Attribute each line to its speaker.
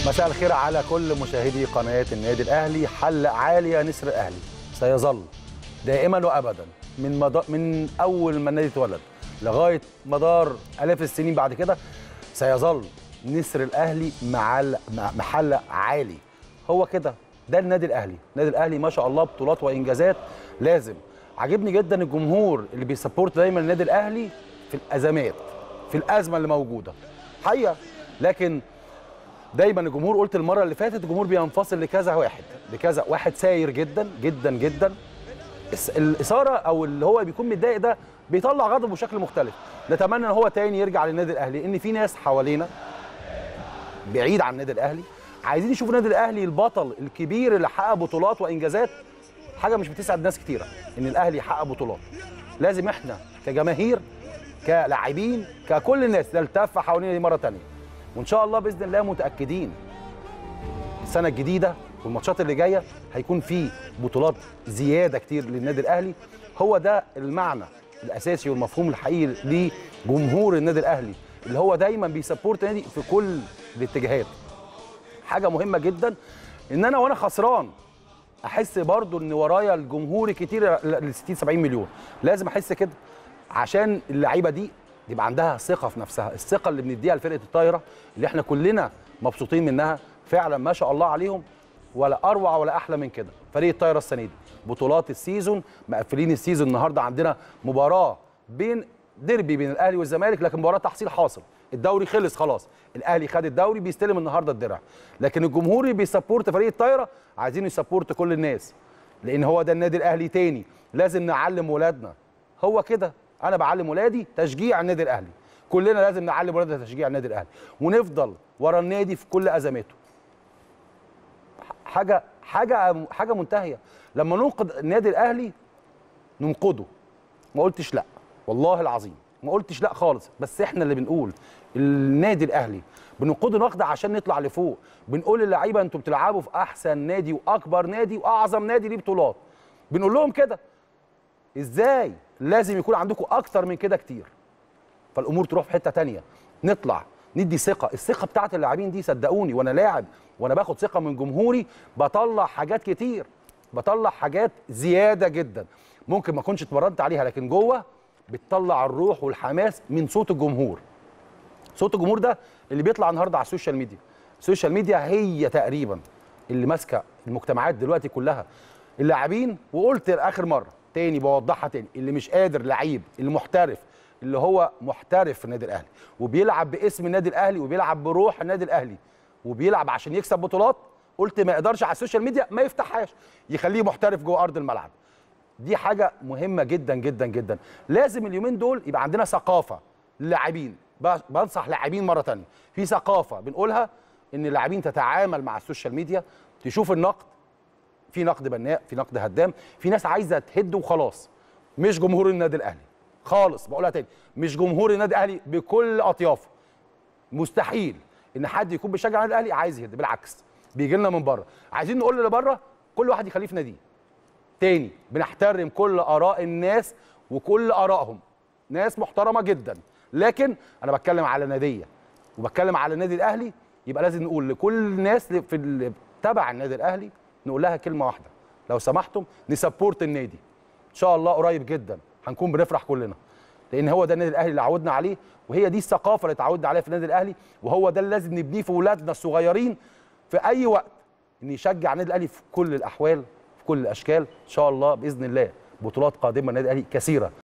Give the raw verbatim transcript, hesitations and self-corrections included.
Speaker 1: مساء الخير على كل مشاهدي قناة النادي الأهلي. حلق عالي يا نسر الأهلي سيظل دائما وأبدا من مد... من أول ما النادي اتولد لغاية مدار آلاف السنين بعد كده سيظل نسر الأهلي مع محلق عالي. هو كده، ده النادي الأهلي. النادي الأهلي ما شاء الله بطولات وإنجازات. لازم عجبني جدا الجمهور اللي بيسبورت دايما النادي الأهلي في الأزمات، في الأزمة اللي موجودة حقيقة. لكن دايما الجمهور، قلت المره اللي فاتت، الجمهور بينفصل لكذا واحد لكذا واحد ساير جدا جدا جدا. الاثاره او اللي هو بيكون متضايق ده بيطلع غضبه بشكل مختلف. نتمنى ان هو تاني يرجع للنادي الاهلي، ان في ناس حوالينا بعيد عن النادي الاهلي عايزين يشوفوا النادي الاهلي البطل الكبير اللي حقق بطولات وانجازات. حاجه مش بتسعد ناس كتيره ان الاهلي يحقق بطولات. لازم احنا كجماهير كلاعبين ككل الناس نلتف حوالينا دي مره ثانيه. وان شاء الله باذن الله متاكدين السنه الجديده والماتشات اللي جايه هيكون في بطولات زياده كتير للنادي الاهلي. هو ده المعنى الاساسي والمفهوم الحقيقي لجمهور النادي الاهلي اللي هو دايما بيسبورت النادي في كل الاتجاهات. حاجه مهمه جدا ان انا وانا خسران احس برضو ان ورايا الجمهور كتير ل ستين سبعين مليون. لازم احس كده عشان اللعيبه دي يبقى عندها ثقه في نفسها. الثقه اللي بنديها لفرقه الطايره اللي احنا كلنا مبسوطين منها فعلا ما شاء الله عليهم، ولا اروع ولا احلى من كده. فريق الطايره السنه دي بطولات السيزون، مقفلين السيزون. النهارده عندنا مباراه بين ديربي بين الاهلي والزمالك، لكن مباراه تحصيل حاصل. الدوري خلص خلاص، الاهلي خد الدوري، بيستلم النهارده الدرع. لكن الجمهور اللي بيسبورت فريق الطايره عايزين يسبورت كل الناس، لان هو ده النادي الاهلي تاني. لازم نعلم ولادنا هو كده. انا بعلم ولادي تشجيع النادي الاهلي، كلنا لازم نعلم ولادنا تشجيع النادي الاهلي ونفضل ورا النادي في كل ازماته. حاجه حاجه حاجه منتهيه. لما ننقد النادي الاهلي ننقده، ما قلتش لا، والله العظيم ما قلتش لا خالص، بس احنا اللي بنقول النادي الاهلي بننقده نقد عشان نطلع لفوق. بنقول للعيبه انتوا بتلعبوا في احسن نادي واكبر نادي واعظم نادي ليه بطولات. بنقول لهم كده. ازاي؟ لازم يكون عندكم اكتر من كده كتير. فالامور تروح في حته ثانيه. نطلع ندي ثقه. الثقه بتاعت اللاعبين دي صدقوني، وانا لاعب وانا باخد ثقه من جمهوري بطلع حاجات كتير، بطلع حاجات زياده جدا ممكن ما اكونش اتمرنت عليها، لكن جوه بتطلع الروح والحماس من صوت الجمهور. صوت الجمهور ده اللي بيطلع النهارده على السوشيال ميديا. السوشيال ميديا هي تقريبا اللي ماسكه المجتمعات دلوقتي كلها. اللاعبين، وقلت اخر مره تاني بوضحها تاني، اللي مش قادر لعيب، اللي محترف، اللي هو محترف في النادي الاهلي وبيلعب باسم النادي الاهلي وبيلعب بروح النادي الاهلي وبيلعب عشان يكسب بطولات، قلت ما يقدرش على السوشيال ميديا ما يفتحهاش، يخليه محترف جوه ارض الملعب. دي حاجه مهمه جدا جدا جدا. لازم اليومين دول يبقى عندنا ثقافه للاعبين. بنصح لاعبين مره ثانيه في ثقافه بنقولها، ان اللاعبين تتعامل مع السوشيال ميديا، تشوف النقد. في نقد بناء، في نقد هدام، في ناس عايزه تهد وخلاص. مش جمهور النادي الاهلي خالص، بقولها تاني، مش جمهور النادي الاهلي بكل اطيافه. مستحيل ان حد يكون بيشجع النادي الاهلي عايز يهد، بالعكس بيجي لنا من بره. عايزين نقول اللي بره كل واحد يخليه في ناديه. تاني بنحترم كل اراء الناس وكل ارائهم، ناس محترمه جدا، لكن انا بتكلم على ناديه وبتكلم على النادي الاهلي. يبقى لازم نقول لكل الناس في تبع النادي الاهلي، نقول لها كلمه واحده، لو سمحتم نسبورت النادي. ان شاء الله قريب جدا هنكون بنفرح كلنا، لان هو ده النادي الاهلي اللي عودنا عليه، وهي دي الثقافه اللي اتعودنا عليها في النادي الاهلي، وهو ده اللي لازم نبنيه في اولادنا الصغيرين في اي وقت، ان يشجع النادي الاهلي في كل الاحوال في كل الاشكال. ان شاء الله باذن الله بطولات قادمه النادي الاهلي كثيره.